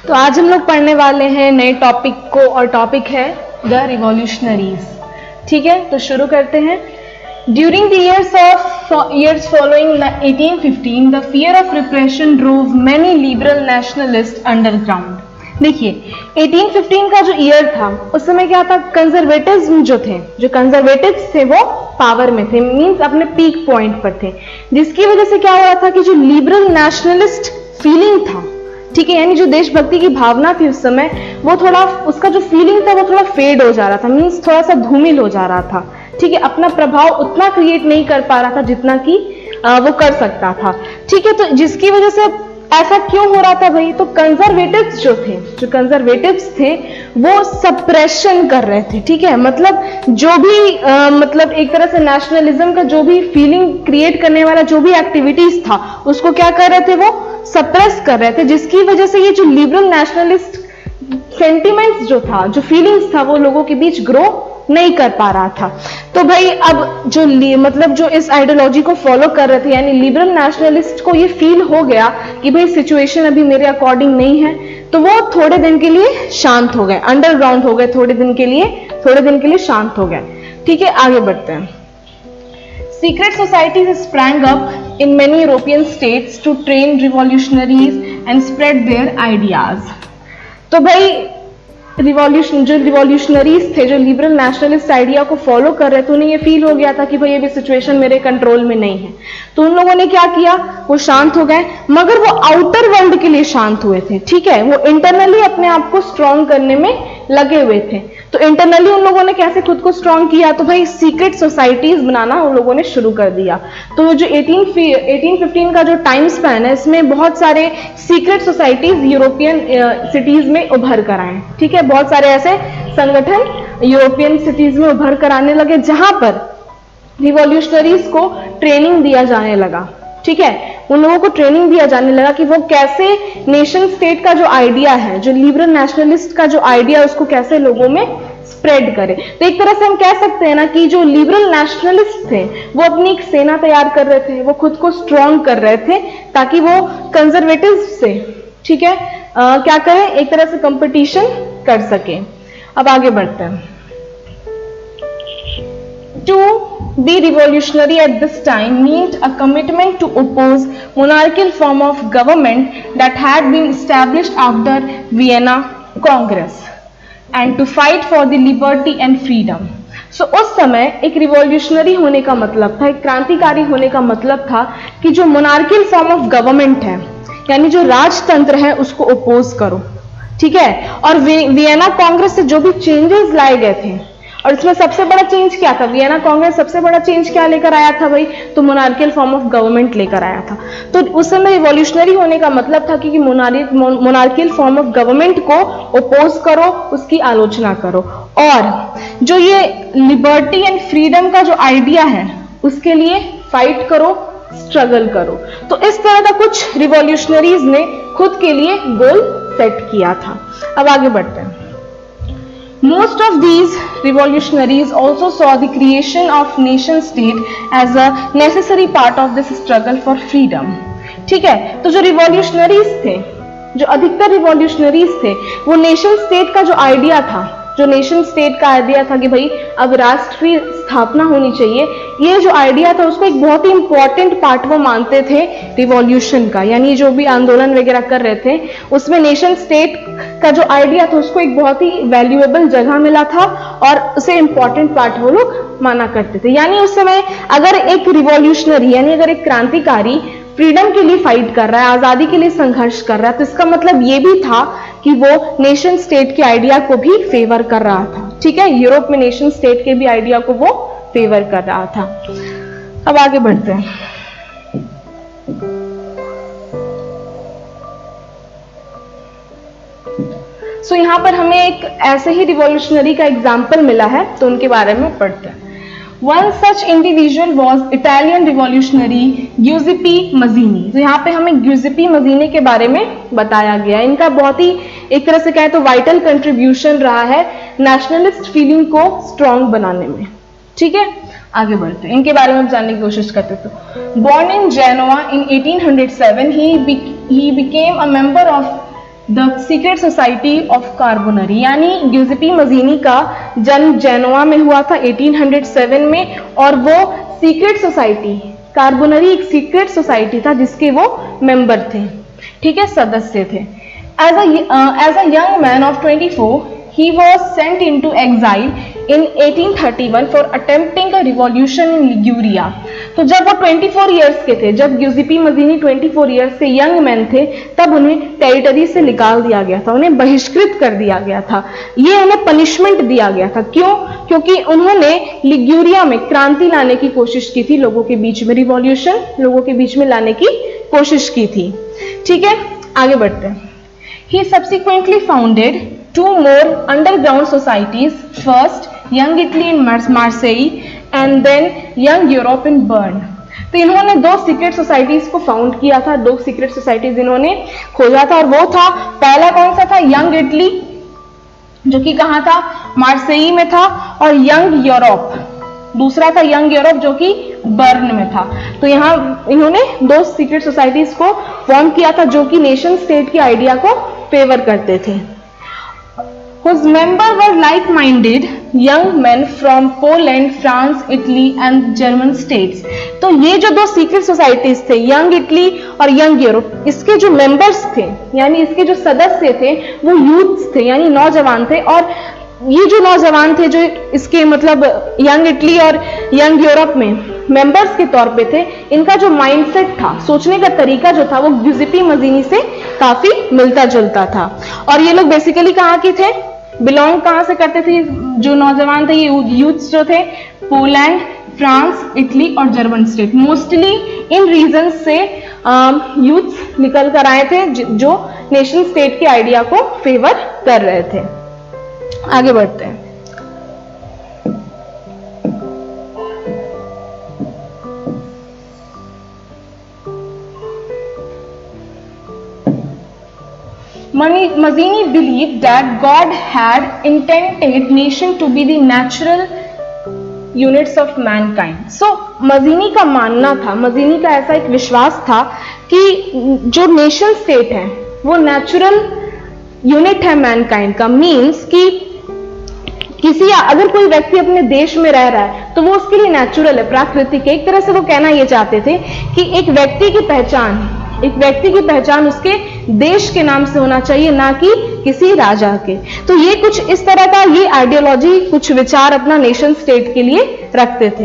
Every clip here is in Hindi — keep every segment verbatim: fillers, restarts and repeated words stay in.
तो आज हम लोग पढ़ने वाले हैं नए टॉपिक को, और टॉपिक है द रिवॉल्यूशनरीज। ठीक है, तो शुरू करते हैं। During the years of years following eighteen fifteen, the fear of repression drove many liberal nationalists underground. देखिए eighteen fifteen का जो ईयर था उस समय क्या था, कंजर्वेटिव्स जो थे, जो कंजर्वेटिव्स थे वो पावर में थे, मींस अपने पीक पॉइंट पर थे, जिसकी वजह से क्या हो रहा था कि जो लिबरल नेशनलिस्ट फीलिंग था, ठीक है, यानी जो देशभक्ति की भावना थी उस समय, वो थोड़ा, उसका जो फीलिंग था वो थोड़ा फेड हो जा रहा था, मींस थोड़ा सा धूमिल हो जा रहा था। ठीक है, अपना प्रभाव उतना क्रिएट नहीं कर पा रहा था जितना कि वो कर सकता था। ठीक है, तो जिसकी वजह से ऐसा क्यों हो रहा था भाई, तो कंजर्वेटिव्स जो थे, जो कंजर्वेटिव्स थे वो सप्रेशन कर रहे थे। ठीक है, मतलब जो भी आ, मतलब एक तरह से नेशनलिज्म का जो भी फीलिंग क्रिएट करने वाला जो भी एक्टिविटीज था उसको क्या कर रहे थे, वो सप्रेस कर रहे थे, जिसकी वजह से ये जो लिबरल नेशनलिस्ट सेंटिमेंट्स जो था, जो फीलिंग्स था, वो लोगों के बीच ग्रो नहीं कर पा रहा था। तो भाई अब जो मतलब जो इस आइडियोलॉजी को फॉलो कर रहे थे, यानी लिबरल नेशनलिस्ट को ये फील हो गया कि भाई सिचुएशन अभी मेरे अकॉर्डिंग नहीं है, तो वो थोड़े दिन के लिए शांत हो गए, अंडरग्राउंड हो गए, थोड़े दिन के लिए थोड़े दिन के लिए शांत हो गए। ठीक है, आगे बढ़ते हैं। Secret societies sprang up in many European states to train revolutionaries and spread their ideas. तो भाई रिवॉल्यूशन जो रिवॉल्यूशनरीज थे, जो लिबरल नेशनलिस्ट आइडिया को फॉलो कर रहे थे, उन्हें ये फील हो गया था कि भाई अभी सिचुएशन मेरे कंट्रोल में नहीं है, तो उन लोगों ने क्या किया, वो शांत हो गए, मगर वो आउटर वर्ल्ड के लिए शांत हुए थे। ठीक है, वो इंटरनली अपने आप को स्ट्रॉन्ग करने में लगे हुए थे। तो इंटरनली उन लोगों ने कैसे खुद को स्ट्रॉन्ग किया, तो भाई सीक्रेट सोसाइटीज बनाना उन लोगों ने शुरू कर दिया। तो जो eighteen fifteen का जो टाइम स्पैन है, इसमें बहुत सारे सीक्रेट सोसाइटीज यूरोपियन सिटीज में उभर कर आए। ठीक है, बहुत सारे ऐसे संगठन यूरोपियन सिटीज में उभर कर आने लगे जहां पर रिवॉल्यूशनरीज को ट्रेनिंग दिया जाने लगा। ठीक है, उन लोगों को ट्रेनिंग दिया जाने लगा कि वो कैसे नेशन स्टेट का जो आइडिया है, जो लिबरल नेशनलिस्ट का जो आइडिया है, उसको कैसे लोगों में स्प्रेड करे। तो एक तरह से हम कह सकते हैं ना कि जो लिबरल नेशनलिस्ट थे वो अपनी एक सेना तैयार कर रहे थे, वो खुद को स्ट्रॉन्ग कर रहे थे ताकि वो कंजर्वेटिव से, ठीक है, आ, क्या करें, एक तरह से कंपटीशन कर सके। अब आगे बढ़ते हैं। To be revolutionary at this time meant a commitment to oppose monarchical form of government that had been established after Vienna Congress and to fight for the liberty and freedom. So उस समय एक रिवॉल्यूशनरी होने का मतलब था, एक क्रांतिकारी होने का मतलब था कि जो मोनार्कियल फॉर्म ऑफ गवर्नमेंट है, यानी जो राजतंत्र है, उसको ओपोज करो। ठीक है, और वियना कांग्रेस से जो भी चेंजेस लाए गए थे, और इसमें सबसे बड़ा चेंज क्या था, वियना कांग्रेस सबसे बड़ा चेंज क्या लेकर आया था भाई, तो मोनार्कियल फॉर्म ऑफ गवर्नमेंट लेकर आया था। तो उस समय रिवॉल्यूशनरी होने का मतलब था कि मोनार्कियल फॉर्म ऑफ गवर्नमेंट को ओपोज करो, उसकी आलोचना करो, और जो ये लिबर्टी एंड फ्रीडम का जो आइडिया है उसके लिए फाइट करो, स्ट्रगल करो। तो इस तरह का कुछ रिवॉल्यूशनरीज ने खुद के लिए गोल सेट किया था। अब आगे बढ़ते हैं। Most of these revolutionaries also saw the creation of nation state as a necessary part of this struggle for freedom. ठीक है, तो जो रिवॉल्यूशनरीज थे, जो अधिकतर रिवॉल्यूशनरीज थे, वो नेशन स्टेट का जो आइडिया था, जो नेशन स्टेट का आइडिया था कि भाई अब राष्ट्रीय स्थापना होनी चाहिए, ये जो आइडिया था उसको एक बहुत ही इंपॉर्टेंट पार्ट वो मानते थे रिवॉल्यूशन का, यानी जो भी आंदोलन वगैरह कर रहे थे उसमें नेशन स्टेट का जो आइडिया था उसको एक बहुत ही वैल्यूएबल जगह मिला था और उसे इंपॉर्टेंट पार्ट वो लोग माना करते थे। यानी उस समय अगर एक रिवॉल्यूशनरी, यानी अगर एक क्रांतिकारी फ्रीडम के लिए फाइट कर रहा है, आजादी के लिए संघर्ष कर रहा है, तो इसका मतलब ये भी था कि वो नेशन स्टेट के आइडिया को भी फेवर कर रहा था। ठीक है, यूरोप में नेशन स्टेट के भी आइडिया को वो फेवर कर रहा था। अब आगे बढ़ते हैं। सो so, यहां पर हमें एक ऐसे ही रिवॉल्यूशनरी का एग्जाम्पल मिला है, तो उनके बारे में पढ़ते हैं। One such individual was Italian revolutionary Giuseppe Mazzini। तो यहाँ पे हमें Giuseppe Mazzini के बारे में बताया गया। इनका बहुत ही एक तरह से कहे तो वाइटल कंट्रीब्यूशन रहा है नेशनलिस्ट फीलिंग को स्ट्रॉन्ग बनाने में। ठीक है, आगे बढ़ते हैं, इनके बारे में जानने की कोशिश करते। तो born in Genoa in eighteen oh seven, he be, he became a member of the secret society of Carbonari, यानी ग्यूसेपी मजीनी का जन्म जेनोआ में हुआ था अठारह सौ सात में, और वो सीक्रेट सोसाइटी कार्बोनरी एक सीक्रेट सोसाइटी था जिसके वो मेंबर थे, ठीक है, सदस्य थे। As as a young man of twenty four he was sent into exile in eighteen thirty-one for attempting a revolution in Liguria। तो जब वो चौबीस इयर्स के थे, जब ग्यूसेपी मजीनी चौबीस इयर्स से यंग मैन थे, तब उन्हें टेरिटरी से निकाल दिया गया था, उन्हें बहिष्कृत कर दिया गया था, ये उन्हें पनिशमेंट दिया गया था। क्यों? क्योंकि उन्होंने लिग्यूरिया में क्रांति लाने की कोशिश की थी, लोगों के बीच में रिवॉल्यूशन लोगों के बीच में लाने की कोशिश की थी, ठीक है। आगे बढ़ते हैं। He subsequently founded two more underground societies, first Young Italy in Marseille and then Young Europe in Bern। तो इन्होंने दो सीक्रेट सोसाइटीज को फाउंड किया था, दो सीक्रेट सोसाइटीज इन्होंने खोजा था, और वो था, पहला कौन सा था, यंग इटली, जो कि कहाँ था, मार्सेई में था, और यंग यूरोप, दूसरा था यंग यूरोप जो कि बर्न में था। तो यहाँ इन्होंने दो सीक्रेट सोसाइटीज को फॉर्म किया था जो कि नेशन स्टेट की आइडिया को फेवर करते थे। Whose member were like-minded young men from Poland, France, Italy and German states। तो ये जो दो सीक्रेट सोसाइटीज थे, यंग इटली और यंग यूरोप, इसके जो मेंबर्स थे यानी इसके जो सदस्य थे वो यूथ्स थे, यानी नौजवान थे। और ये जो नौजवान थे जो इसके मतलब यंग इटली और यंग यूरोप में मेंबर्स के तौर पे थे, इनका जो माइंडसेट था, सोचने का तरीका जो था, वो ग्यूसेपी मजीनी से काफी मिलता जुलता था। और ये लोग बेसिकली कहाँ के थे, बिलोंग कहाँ से करते थे, जो नौजवान थे, ये यूथ्स जो थे, पोलैंड, फ्रांस, इटली और जर्मन स्टेट, मोस्टली इन रीजन से यूथ्स निकल कर आए थे जो नेशन स्टेट के आइडिया को फेवर कर रहे थे। आगे बढ़ते हैं। Mazzini believed that God had intended nation to be the natural units of mankind। So मजीनी का मानना था, मजीनी का ऐसा एक विश्वास था कि जो नेशन स्टेट है वो नेचुरल यूनिट है मैनकाइंड का। मीन्स कि किसी अगर कोई व्यक्ति अपने देश में रह रहा है तो वो उसके लिए नेचुरल है, प्राकृतिक है। एक तरह से वो कहना ये चाहते थे कि एक व्यक्ति की पहचान एक व्यक्ति की पहचान उसके देश के नाम से होना चाहिए, ना कि किसी राजा के। तो ये कुछ इस तरह का ये आइडियोलॉजी, कुछ विचार अपना नेशन स्टेट के लिए रखते थे।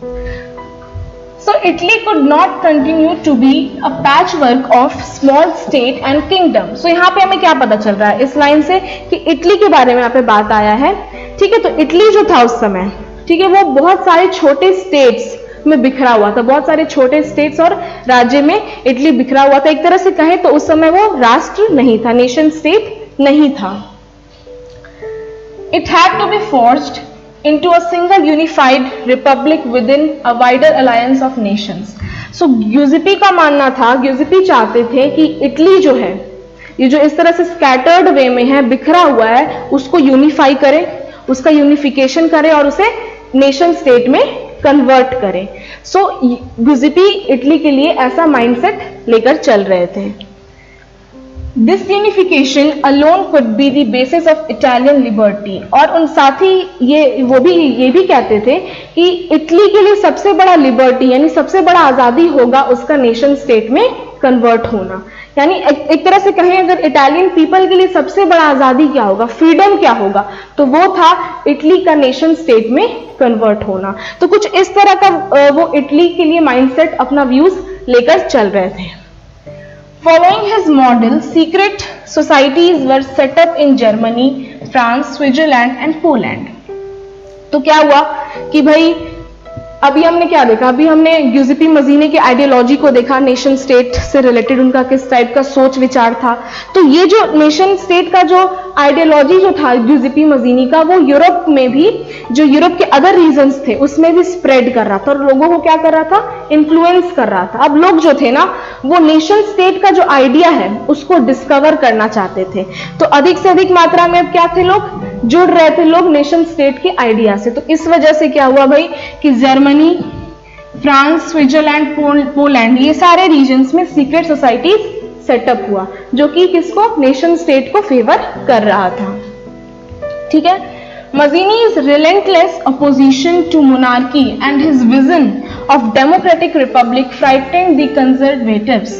So Italy could not continue to be a patchwork of small state and kingdom। So यहाँ पे हमें क्या पता चल रहा है इस लाइन से कि इटली के बारे में यहाँ पे बात आया है, ठीक है। तो इटली जो था उस समय, ठीक है, वो बहुत सारे छोटे स्टेट्स में बिखरा हुआ था, बहुत सारे छोटे स्टेट्स और राज्य में इटली बिखरा हुआ था। एक तरह से कहें तो उस समय वो राष्ट्र नहीं था, नेशन स्टेट नहीं था। It had to be forged into a single unified republic within a wider alliance of nations। So ग्यूसेपी का मानना था, ग्यूसेपी चाहते थे कि इटली जो है, ये जो इस तरह से स्कैटर्ड वे में है, बिखरा हुआ है, उसको यूनिफाई करें, उसका यूनिफिकेशन करें और उसे नेशन स्टेट में कन्वर्ट करें। सो ग्यूसेपी इटली के लिए ऐसा माइंडसेट लेकर चल रहे थे। This unification alone could be the basis of Italian liberty. और उन साथ ही ये वो भी ये भी कहते थे कि इटली के लिए सबसे बड़ा लिबर्टी यानी सबसे बड़ा आजादी होगा उसका नेशन स्टेट में कन्वर्ट होना। यानी एक, एक तरह से कहें अगर इटालियन पीपल के लिए सबसे बड़ा आजादी क्या होगा, फ्रीडम क्या होगा, तो वो था इटली का नेशन स्टेट में कन्वर्ट होना। तो कुछ इस तरह का वो इटली के लिए माइंडसेट, अपना व्यूज लेकर चल रहे थे। Following his model, secret societies were set up in Germany, France, Switzerland and Poland। तो क्या हुआ कि भाई अभी हमने क्या देखा, अभी हमने ग्यूसेपी मजीनी के आइडियोलॉजी को देखा, नेशन स्टेट से रिलेटेड उनका किस टाइप का सोच विचार था। तो ये जो नेशन स्टेट का जो आइडियोलॉजी जो था ग्यूसेपी मजीनी का, वो यूरोप में भी, जो यूरोप के अदर रीजन्स थे उसमें भी स्प्रेड कर रहा था और लोगों को क्या कर रहा था, इन्फ्लुएंस कर रहा था। अब लोग जो थे ना, वो नेशन स्टेट का जो आइडिया है उसको डिस्कवर करना चाहते थे। तो अधिक से अधिक मात्रा में अब क्या थे, लोग जुड़ रहे थे लोग नेशन स्टेट के आइडिया से। तो इस वजह से क्या हुआ भाई कि जर्मनी, फ्रांस, स्विट्जरलैंड, पोलैंड, ये सारे रीजन्स में सीक्रेट सोसाइटीज सेटअप हुआ, जो कि किसको, नेशन स्टेट को फेवर कर रहा था। ठीक है, Mazzini's relentless opposition to monarchy and his vision of democratic republic frightened the conservatives.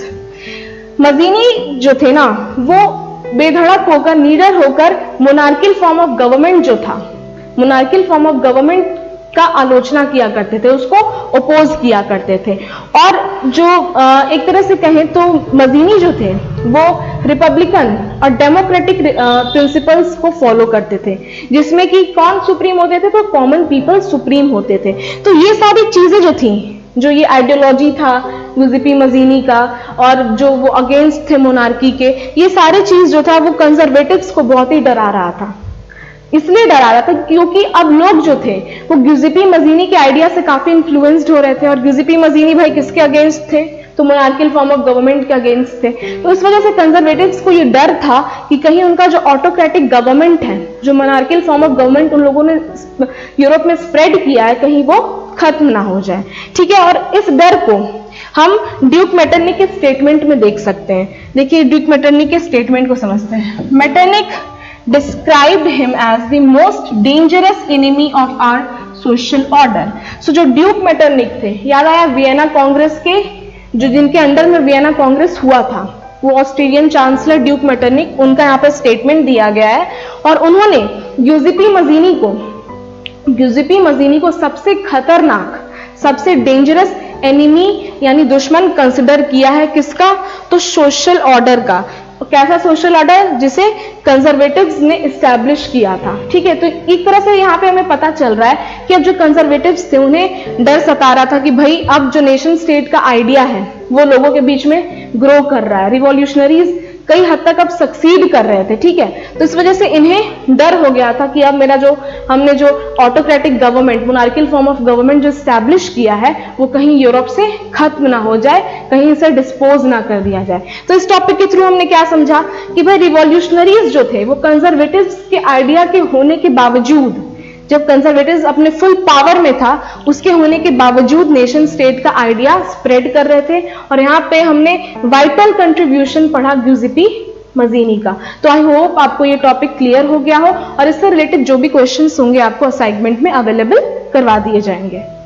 मजीनी जो थे ना, वो बेधड़क होकर, निडर होकर मोनार्किल फॉर्म ऑफ गवर्नमेंट जो था, मोनार्किल फॉर्म ऑफ गवर्नमेंट का आलोचना किया करते थे, उसको ओपोज किया करते थे। और जो एक तरह से कहें तो मजीनी जो थे वो रिपब्लिकन और डेमोक्रेटिक प्रिंसिपल्स को फॉलो करते थे, जिसमें कि कौन सुप्रीम होते थे, तो कॉमन पीपल सुप्रीम होते थे। तो ये सारी चीजें जो थी, जो ये आइडियोलॉजी था यूजीपी मजीनी का, और जो वो अगेंस्ट थे मोनार्की के, ये सारी चीज जो था वो कंजर्वेटिव्स को बहुत ही डरा रहा था। इसलिए डरा रहा था क्योंकि अब लोग जो थे वो यूजीपी मजीनी के आइडिया से काफी इन्फ्लुएंस्ड हो रहे थे, और यूजीपी मजीनी भाई किसके अगेंस्ट थे, तो मोनार्किल फॉर्म ऑफ गवर्नमेंट के अगेंस्ट थे। तो इस वजह से कंजर्वेटिव्स को ये डर था कि कहीं उनका जो ऑटोक्रेटिक गवर्नमेंट है, जो मोनार्किल फॉर्म ऑफ गवर्नमेंट उन लोगों ने यूरोप में स्प्रेड किया है, कहीं वो खत्म ना हो जाए। ठीक है, और इस डर को हम ड्यूक मेटरनिक के स्टेटमेंट में देख सकते हैं। देखिए ड्यूक मेटरनिक के स्टेटमेंट को समझते हैं। Metternich described him as the most dangerous enemy of our social order. So जो ड्यूक मेटरनिक थे, याद आया वियना कांग्रेस के, जो जिनके अंडर में वियना कांग्रेस हुआ था, वो ऑस्ट्रेलियन चांसलर ड्यूक मेटरनिक, उनका यहाँ पर स्टेटमेंट दिया गया है। और उन्होंने यूजीपी मजीनी को यूजीपी मजीनी को सबसे खतरनाक, सबसे डेंजरस एनिमी यानी दुश्मन कंसिडर किया है। किसका, तो सोशल ऑर्डर का। कैसा सोशल ऑर्डर, जिसे कंजर्वेटिव्स ने इस्टेब्लिश किया था। ठीक है, तो एक तरह से यहाँ पे हमें पता चल रहा है कि अब जो कंजर्वेटिव्स थे उन्हें डर सता रहा था कि भाई अब जो नेशन स्टेट का आइडिया है वो लोगों के बीच में ग्रो कर रहा है, रिवॉल्यूशनरीज कई हद तक अब सक्सीड कर रहे थे। ठीक है, तो इस वजह से इन्हें डर हो गया था कि अब मेरा जो हमने जो autocratic government, monarchial form of government जो स्टैब्लिश किया है, वो कहीं यूरोप से खत्म ना हो जाए, कहीं इसे डिस्पोज ना कर दिया जाए। तो इस टॉपिक के थ्रू हमने क्या समझा कि भाई रिवॉल्यूशनरीज जो थे वो कंजर्वेटिव्स के आइडिया के होने के बावजूद, जब कंजर्वेटिव्स अपने फुल पावर में था, उसके होने के बावजूद नेशन स्टेट का आइडिया स्प्रेड कर रहे थे। और यहाँ पे हमने वाइटल कंट्रीब्यूशन पढ़ा यूजीपी मजीनी का। तो आई होप आपको ये टॉपिक क्लियर हो गया हो, और इससे रिलेटेड जो भी क्वेश्चंस होंगे आपको असाइनमेंट में अवेलेबल करवा दिए जाएंगे।